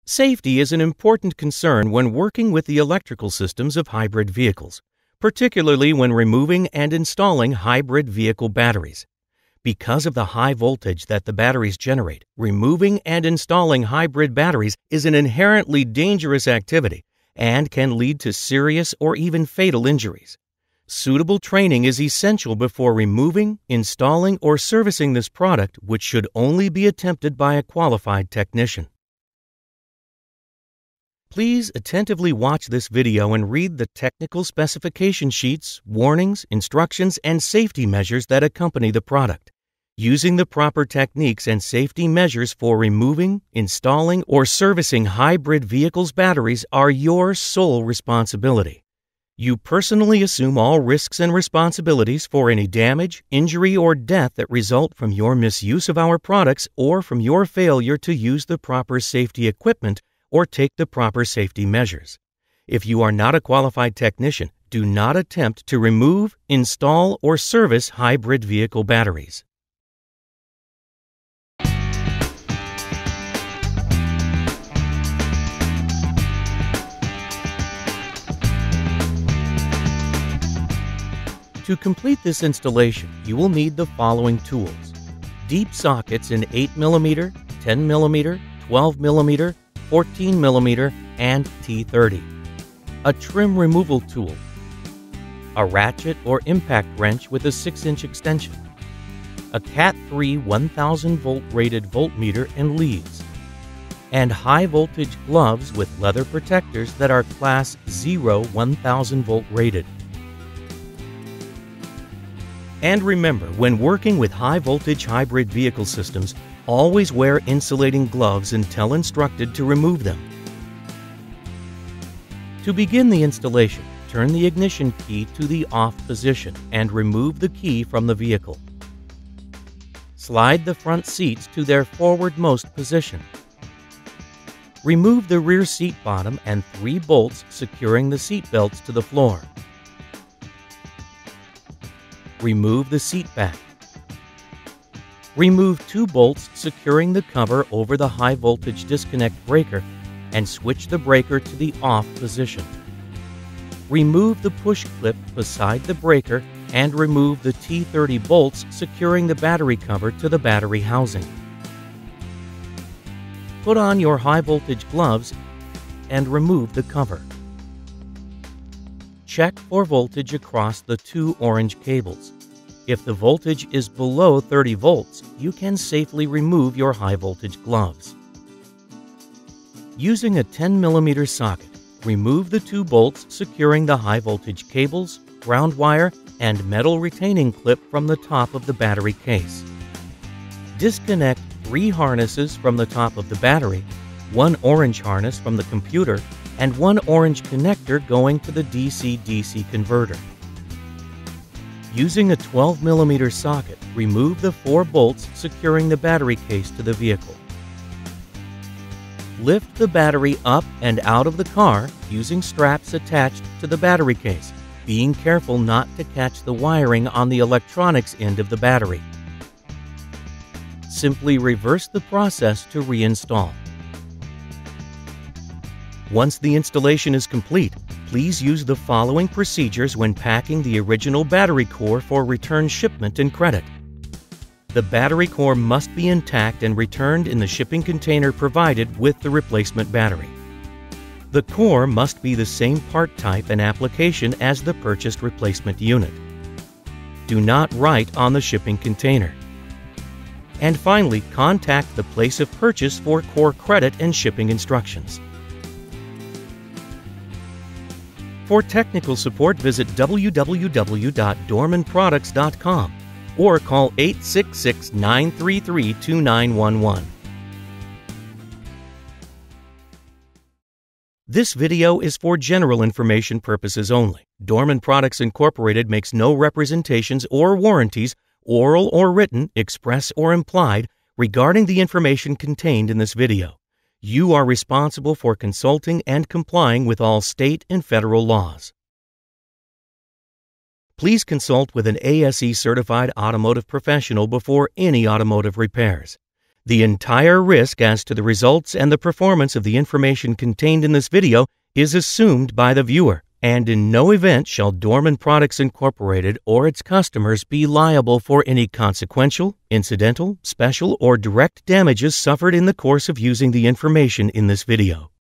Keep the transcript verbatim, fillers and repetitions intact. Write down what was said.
Safety is an important concern when working with the electrical systems of hybrid vehicles, particularly when removing and installing hybrid vehicle batteries. Because of the high voltage that the batteries generate, removing and installing hybrid batteries is an inherently dangerous activity and can lead to serious or even fatal injuries. Suitable training is essential before removing, installing, or servicing this product, which should only be attempted by a qualified technician. Please attentively watch this video and read the technical specification sheets, warnings, instructions, and safety measures that accompany the product. Using the proper techniques and safety measures for removing, installing, or servicing hybrid vehicles' batteries are your sole responsibility. You personally assume all risks and responsibilities for any damage, injury, or death that result from your misuse of our products or from your failure to use the proper safety equipment or take the proper safety measures. If you are not a qualified technician, do not attempt to remove, install, or service hybrid vehicle batteries. To complete this installation, you will need the following tools: deep sockets in eight millimeter, ten millimeter, twelve millimeter, fourteen millimeter, and T thirty, a trim removal tool, a ratchet or impact wrench with a six inch extension, a cat three one thousand volt rated voltmeter and leads, and high voltage gloves with leather protectors that are class zero one thousand volt rated. And remember, when working with high-voltage hybrid vehicle systems, always wear insulating gloves until instructed to remove them. To begin the installation, turn the ignition key to the off position and remove the key from the vehicle. Slide the front seats to their forwardmost position. Remove the rear seat bottom and three bolts securing the seat belts to the floor. Remove the seat back. Remove two bolts securing the cover over the high voltage disconnect breaker and switch the breaker to the off position. Remove the push clip beside the breaker and remove the T thirty bolts securing the battery cover to the battery housing. Put on your high voltage gloves and remove the cover. Check for voltage across the two orange cables. If the voltage is below thirty volts, you can safely remove your high voltage gloves. Using a ten millimeter socket, remove the two bolts securing the high voltage cables, ground wire, and metal retaining clip from the top of the battery case. Disconnect three harnesses from the top of the battery, one orange harness from the computer, and one orange connector going to the D C D C converter. Using a twelve millimeter socket, remove the four bolts securing the battery case to the vehicle. Lift the battery up and out of the car using straps attached to the battery case, being careful not to catch the wiring on the electronics end of the battery. Simply reverse the process to reinstall. Once the installation is complete, please use the following procedures when packing the original battery core for return shipment and credit. The battery core must be intact and returned in the shipping container provided with the replacement battery. The core must be the same part type and application as the purchased replacement unit. Do not write on the shipping container. And finally, contact the place of purchase for core credit and shipping instructions. For technical support, visit w w w dot dorman products dot com or call eight six six, nine three three, two nine one one. This video is for general information purposes only. Dorman Products Incorporated makes no representations or warranties, oral or written, express or implied, regarding the information contained in this video. You are responsible for consulting and complying with all state and federal laws. Please consult with an A S E certified automotive professional before any automotive repairs. The entire risk as to the results and the performance of the information contained in this video is assumed by the viewer, and in no event shall Dorman Products Incorporated or its customers be liable for any consequential, incidental, special, or direct damages suffered in the course of using the information in this video.